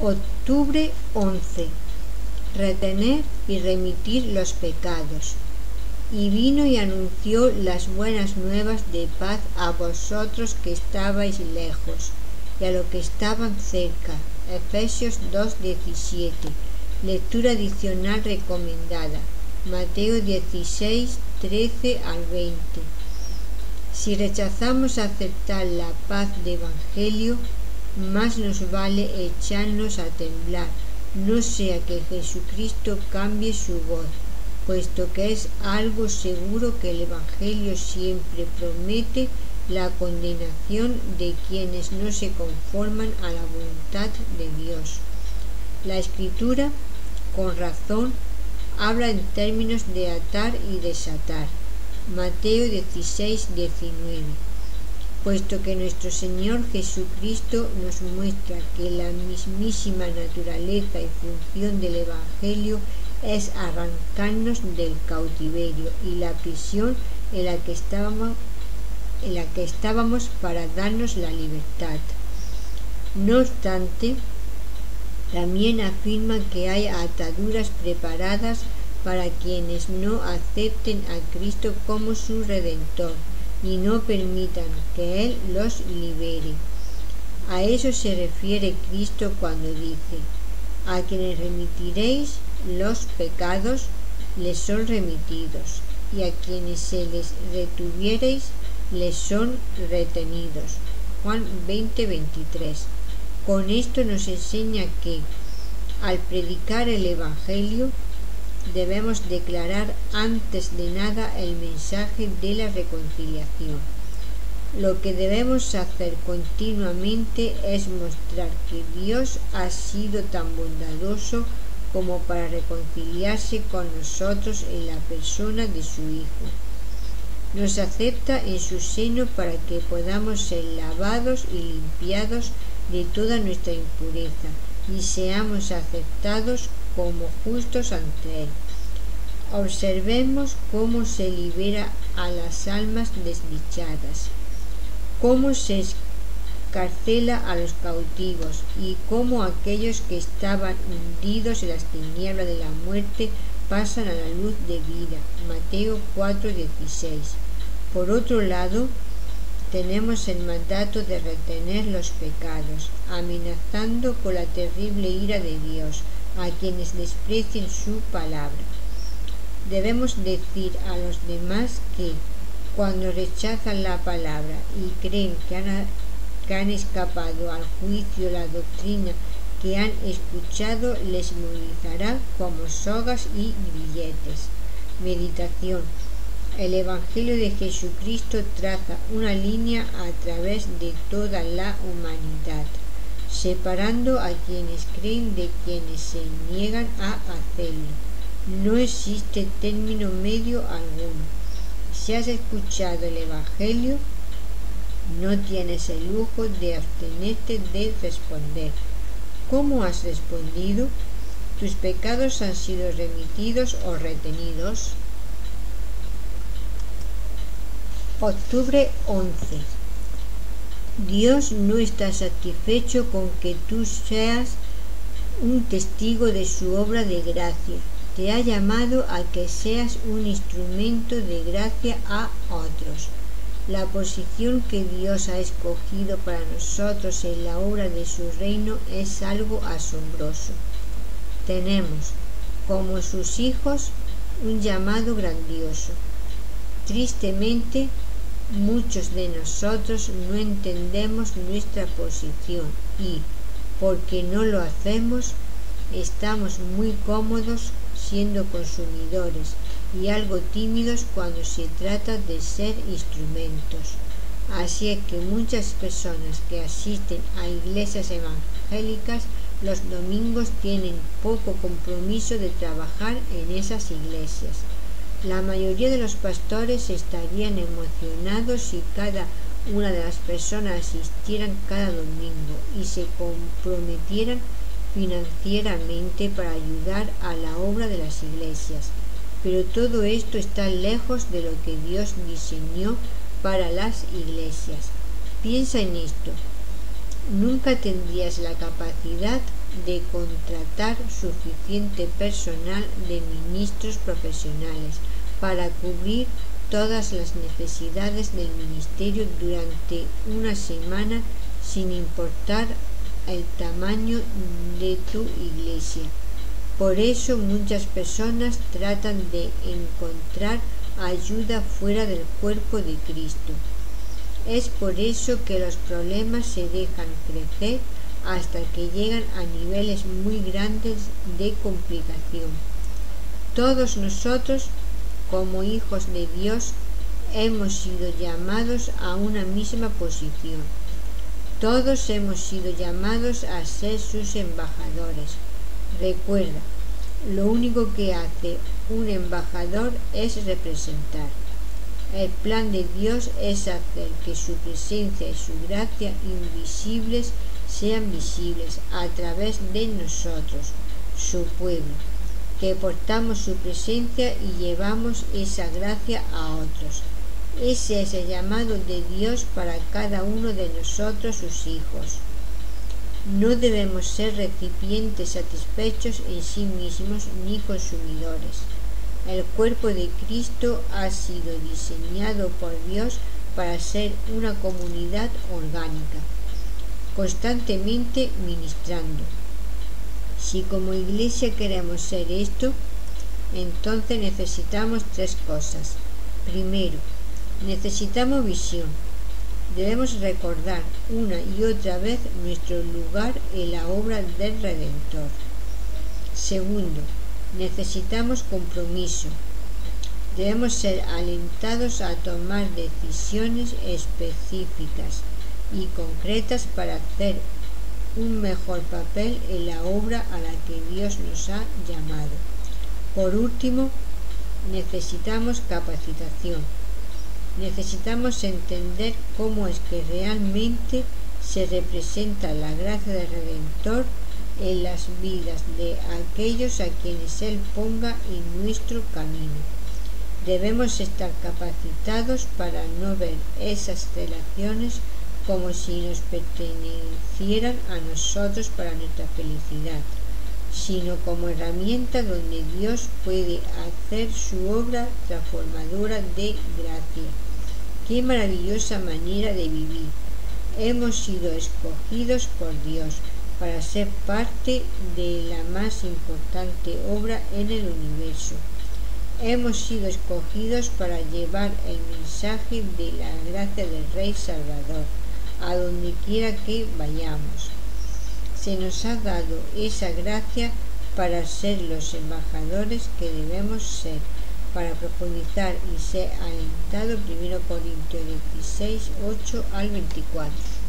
Octubre 11. Retener y remitir los pecados. Y vino y anunció las buenas nuevas de paz a vosotros que estabais lejos, y a los que estaban cerca. Efesios 2:17. Lectura adicional recomendada. Mateo 16:13 al 20. Si rechazamos aceptar la paz de Evangelio, más nos vale echarnos a temblar, no sea que Jesucristo cambie su voz, puesto que es algo seguro que el Evangelio siempre promete la condenación de quienes no se conforman a la voluntad de Dios. La Escritura, con razón, habla en términos de atar y desatar. Mateo 16:19. Puesto que nuestro Señor Jesucristo nos muestra que la mismísima naturaleza y función del Evangelio es arrancarnos del cautiverio y la prisión en la que estábamos para darnos la libertad. No obstante, también afirma que hay ataduras preparadas para quienes no acepten a Cristo como su Redentor y no permitan que Él los libere. A eso se refiere Cristo cuando dice: a quienes remitiréis los pecados, les son remitidos, y a quienes se les retuviereis, les son retenidos. Juan 20:23. Con esto nos enseña que, al predicar el Evangelio, debemos declarar antes de nada el mensaje de la reconciliación. Lo que debemos hacer continuamente es mostrar que Dios ha sido tan bondadoso como para reconciliarse con nosotros en la persona de su Hijo. Nos acepta en su seno para que podamos ser lavados y limpiados de toda nuestra impureza y seamos aceptados como justos ante Él. Observemos cómo se libera a las almas desdichadas, cómo se escarcela a los cautivos y cómo aquellos que estaban hundidos en las tinieblas de la muerte pasan a la luz de vida. Mateo 4:16. Por otro lado, tenemos el mandato de retener los pecados, amenazando con la terrible ira de Dios a quienes desprecien su palabra. Debemos decir a los demás que, cuando rechazan la palabra y creen que han escapado al juicio, la doctrina que han escuchado les movilizará como sogas y grilletes. Meditación. El Evangelio de Jesucristo traza una línea a través de toda la humanidad, separando a quienes creen de quienes se niegan a hacerlo. No existe término medio alguno. Si has escuchado el Evangelio, no tienes el lujo de abstenerte de responder. ¿Cómo has respondido? ¿Tus pecados han sido remitidos o retenidos? Octubre 11. Dios no está satisfecho con que tú seas un testigo de su obra de gracia. Te ha llamado a que seas un instrumento de gracia a otros. La posición que Dios ha escogido para nosotros en la obra de su reino es algo asombroso. Tenemos, como sus hijos, un llamado grandioso. Tristemente, muchos de nosotros no entendemos nuestra posición y, porque no lo hacemos, estamos muy cómodos siendo consumidores y algo tímidos cuando se trata de ser instrumentos. Así es que muchas personas que asisten a iglesias evangélicas los domingos tienen poco compromiso de trabajar en esas iglesias. La mayoría de los pastores estarían emocionados si cada una de las personas asistieran cada domingo y se comprometieran financieramente para ayudar a la obra de las iglesias. Pero todo esto está lejos de lo que Dios diseñó para las iglesias. Piensa en esto. Nunca tendrías la capacidad de contratar suficiente personal de ministros profesionales para cubrir todas las necesidades del ministerio durante una semana, sin importar el tamaño de tu iglesia. Por eso muchas personas tratan de encontrar ayuda fuera del cuerpo de Cristo. Es por eso que los problemas se dejan crecer hasta que llegan a niveles muy grandes de complicación. Todos nosotros, como hijos de Dios, hemos sido llamados a una misma posición. Todos hemos sido llamados a ser sus embajadores. Recuerda, lo único que hace un embajador es representar. El plan de Dios es hacer que su presencia y su gracia invisibles sean visibles a través de nosotros, su pueblo, que portamos su presencia y llevamos esa gracia a otros. Ese es el llamado de Dios para cada uno de nosotros, sus hijos. No debemos ser recipientes satisfechos en sí mismos ni consumidores. El cuerpo de Cristo ha sido diseñado por Dios para ser una comunidad orgánica, constantemente ministrando. Si como iglesia queremos ser esto, entonces necesitamos tres cosas. Primero, necesitamos visión. Debemos recordar una y otra vez nuestro lugar en la obra del Redentor. Segundo, necesitamos compromiso. Debemos ser alentados a tomar decisiones específicas y concretas para hacer un mejor papel en la obra a la que Dios nos ha llamado. Por último, necesitamos capacitación. Necesitamos entender cómo es que realmente se representa la gracia del Redentor en las vidas de aquellos a quienes Él ponga en nuestro camino. Debemos estar capacitados para no ver esas relaciones como si nos pertenecieran a nosotros para nuestra felicidad, sino como herramienta donde Dios puede hacer su obra transformadora de gracia. ¡Qué maravillosa manera de vivir! Hemos sido escogidos por Dios para ser parte de la más importante obra en el universo. Hemos sido escogidos para llevar el mensaje de la gracia del Rey Salvador a donde quiera que vayamos. Se nos ha dado esa gracia para ser los embajadores que debemos ser, para profundizar y ser alentado. 1 Corintios 16, 8 al 24.